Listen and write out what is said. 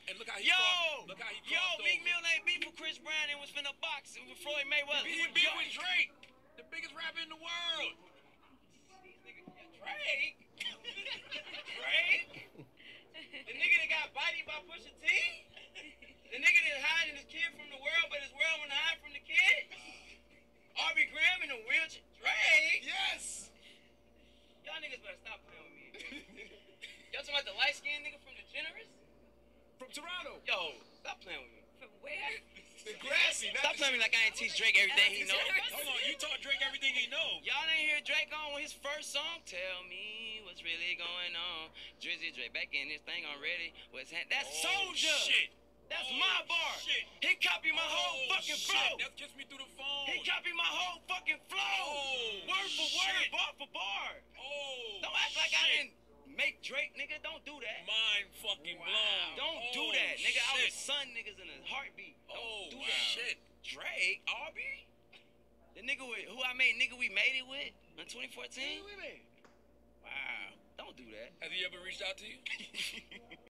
And look how he Yo, crossed. Look how he crossed Meek over. Mill ain't beef with Chris Brown and was finna box with Floyd Mayweather. He beat with Drake, the biggest rapper in the world. Drake? Drake? The nigga that got bodied by Pusha T? The nigga that hiding his kid from the world, but his world wanna hide from the kid? Aubrey Graham in a wheelchair? Drake? Yes. Y'all niggas better stop playing with me. Y'all talking about the light-skinned nigga from the Generous? From Toronto. Yo, stop playing with me. From where? The grassy. Stop playing with me like I ain't teach Drake everything he know. Hold on, you taught Drake everything he know. Y'all didn't hear Drake on his first song? Tell me what's really going on. Drizzy Drake back in this thing already. That's Soldier. Shit. That's my bar. Shit. He copied my whole fucking flow. That's Kiss Me Through the Phone. He copied my whole fucking flow. Word for word, bar for bar. Don't act like I didn't make Drake, nigga. Don't do that. Mind fucking blown. Don't do that, nigga. I was son niggas in a heartbeat. Don't do that. Shit. Drake, Aubrey? The nigga with who I made nigga we made it with in 2014? Wow. Don't do that. Has he ever reached out to you?